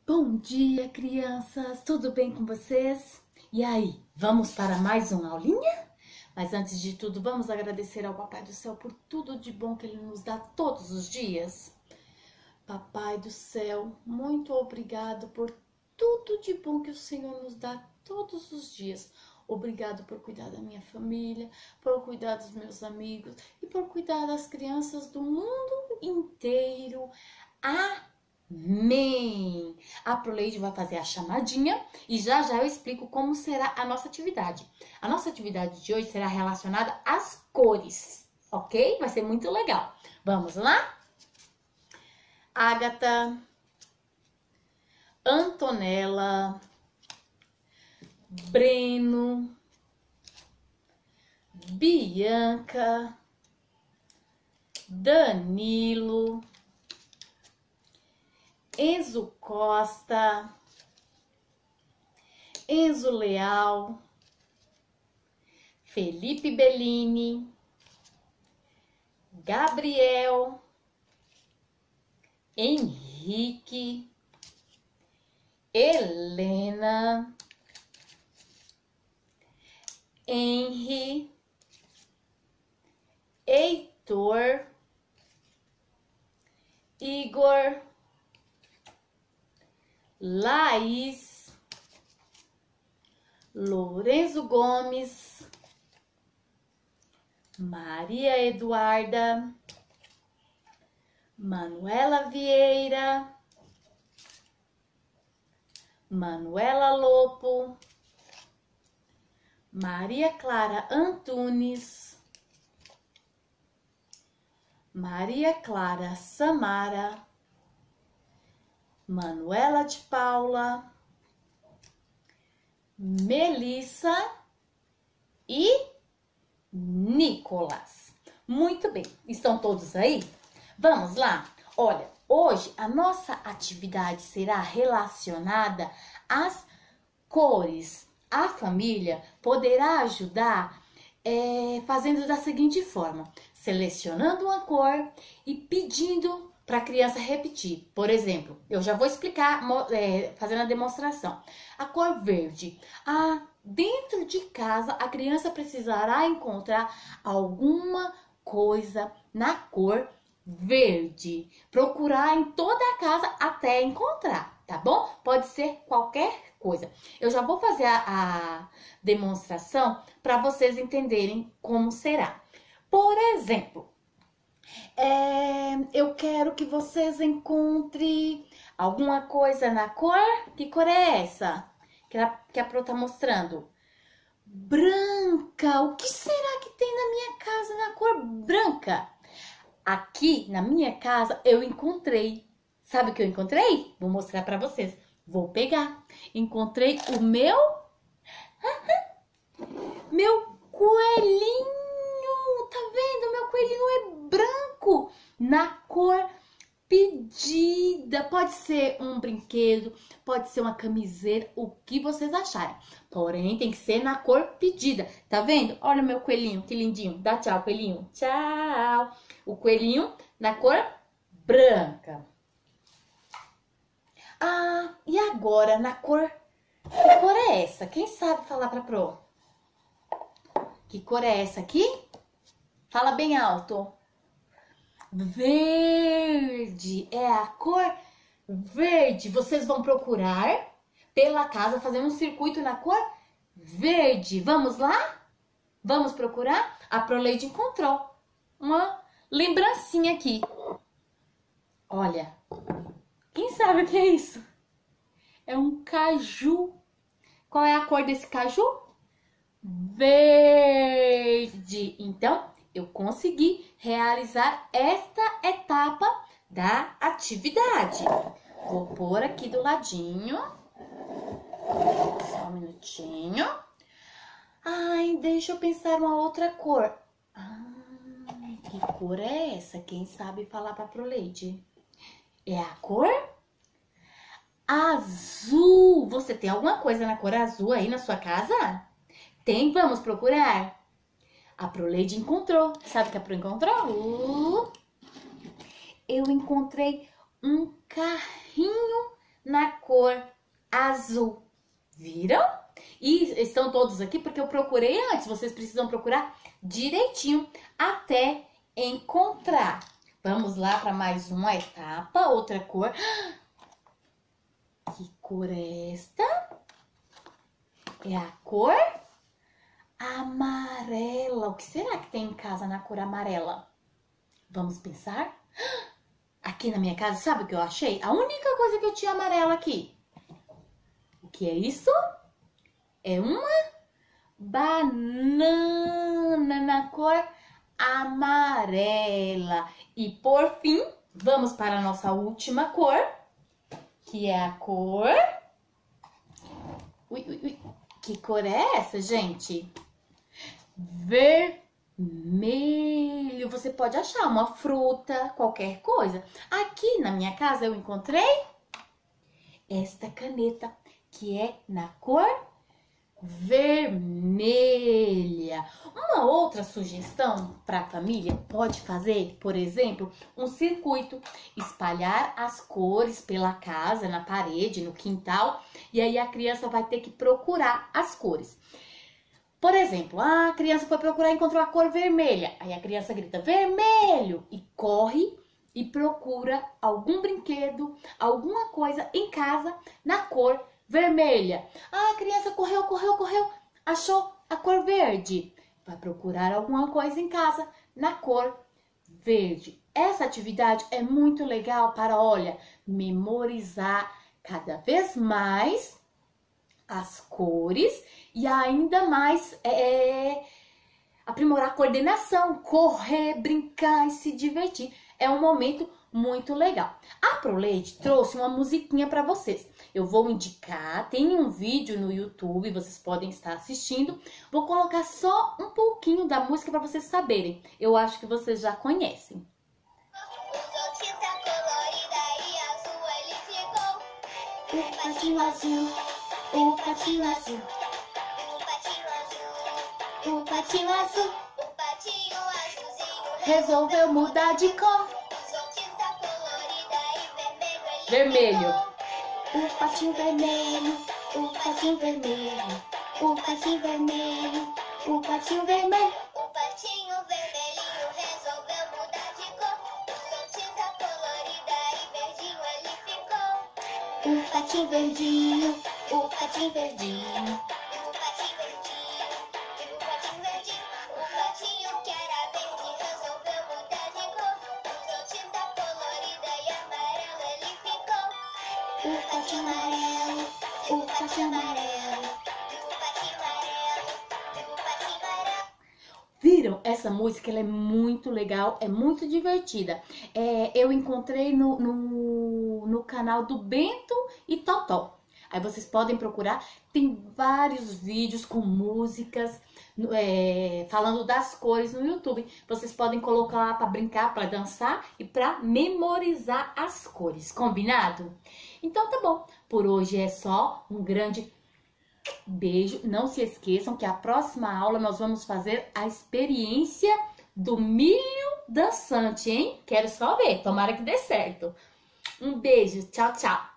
Bom dia, crianças! Tudo bem com vocês? E aí, vamos para mais uma aulinha? Mas antes de tudo, vamos agradecer ao Papai do Céu por tudo de bom que Ele nos dá todos os dias. Papai do Céu, muito obrigado por tudo de bom que o Senhor nos dá todos os dias. Obrigado por cuidar da minha família, por cuidar dos meus amigos e por cuidar das crianças do mundo inteiro. Amém! A Proleide vai fazer a chamadinha e já eu explico como será a nossa atividade. A nossa atividade de hoje será relacionada às cores, ok? Vai ser muito legal. Vamos lá? Ágata, Antonella, Breno, Bianca, Danilo, Enzo Costa, Enzo Leal, Felipe Bellini, Gabriel, Henrique, Helena, Henry, Heitor, Igor, Laís, Lourenço Gomes, Maria Eduarda, Manuela Vieira, Manuela Lopo, Maria Clara Antunes, Maria Clara Samara, Manuela de Paula, Melissa e Nicolas. Muito bem, estão todos aí? Vamos lá? Olha, hoje a nossa atividade será relacionada às cores. A família poderá ajudar fazendo da seguinte forma: selecionando uma cor e pedindo para a criança repetir. Por exemplo, eu já vou explicar fazendo a demonstração. A cor verde. Dentro de casa, a criança precisará encontrar alguma coisa na cor verde. Procurar em toda a casa até encontrar, tá bom? Pode ser qualquer coisa. Eu já vou fazer a demonstração para vocês entenderem como será. Por exemplo, eu quero que vocês encontrem alguma coisa na cor. Que cor é essa? Que a Pro tá mostrando. Branca. O que será que tem na minha casa na cor branca? Aqui na minha casa eu encontrei. Sabe o que eu encontrei? Vou mostrar pra vocês. Vou pegar. Encontrei o meu coelhinho. Tá vendo? Meu coelhinho é branco na cor pedida. Pode ser um brinquedo, pode ser uma camiseta, o que vocês acharem. Porém, tem que ser na cor pedida. Tá vendo? Olha o meu coelhinho, que lindinho. Dá tchau, coelhinho. Tchau. O coelhinho na cor branca. E agora na cor... Que cor é essa? Quem sabe falar pra Pro? Que cor é essa aqui? Fala bem alto. Verde. É a cor verde. Vocês vão procurar pela casa, fazendo um circuito na cor verde. Vamos lá? Vamos procurar? A Proleide encontrou uma lembrancinha aqui. Olha. Quem sabe o que é isso? É um caju. Qual é a cor desse caju? Verde. Então, eu consegui realizar esta etapa da atividade. Vou pôr aqui do ladinho. Só um minutinho. Deixa eu pensar uma outra cor. Que cor é essa? Quem sabe falar pra Proleide? É a cor azul. Você tem alguma coisa na cor azul aí na sua casa? Tem? Vamos procurar? A Proleide encontrou. Sabe o que a Pro encontrou? Eu encontrei um carrinho na cor azul. Viram? E estão todos aqui porque eu procurei antes. Vocês precisam procurar direitinho até encontrar. Vamos lá para mais uma etapa, outra cor. Que cor é esta? É a cor amarela. O que será que tem em casa na cor amarela? Vamos pensar? Aqui na minha casa, sabe o que eu achei? A única coisa que eu tinha amarela aqui. O que é isso? É uma banana na cor amarela. E por fim, vamos para a nossa última cor, que é a cor... Ui. Que cor é essa, gente? Vermelho. Você pode achar uma fruta, qualquer coisa. Aqui na minha casa eu encontrei esta caneta, que é na cor vermelha. Uma outra sugestão para a família pode fazer, por exemplo, um circuito, espalhar as cores pela casa, na parede, no quintal, e aí a criança vai ter que procurar as cores. Por exemplo, a criança foi procurar e encontrou a cor vermelha. Aí a criança grita vermelho e corre e procura algum brinquedo, alguma coisa em casa na cor vermelha. Ah, a criança correu, achou a cor verde. Vai procurar alguma coisa em casa na cor verde. Essa atividade é muito legal para, olha, memorizar cada vez mais as cores e ainda mais aprimorar a coordenação, correr, brincar e se divertir. É um momento muito legal. A ProLeite trouxe uma musiquinha para vocês. Eu vou indicar, tem um vídeo no YouTube, vocês podem estar assistindo. Vou colocar só um pouquinho da música para vocês saberem. Eu acho que vocês já conhecem. O patinho azul, o patinho azul, o patinho azul, o patinho azulzinho resolveu mudar de cor. Vermelho. O patinho vermelho, o patinho vermelho, o patinho vermelho, o patinho vermelho. O patinho vermelhinho resolveu mudar de cor. Usou tinta colorida e verdinho ele ficou. O patinho verdinho, o patinho verdinho, o patinho verdinho, o patinho verdinho. O patinho que era verde resolveu mudar de cor. Usou tinta colorida e amarelo ele ficou. O patinho amarelo, o patinho amarelo, o patinho amarelo, o patinho amarelo. Viram? Essa música ela é muito legal, é muito divertida. Eu encontrei no canal do Bento e Totó. Aí vocês podem procurar, tem vários vídeos com músicas, falando das cores no YouTube. Vocês podem colocar lá para brincar, para dançar e para memorizar as cores, combinado? Então tá bom, por hoje é só, um grande beijo. Não se esqueçam que a próxima aula nós vamos fazer a experiência do milho dançante, hein? Quero só ver, tomara que dê certo. Um beijo, tchau, tchau.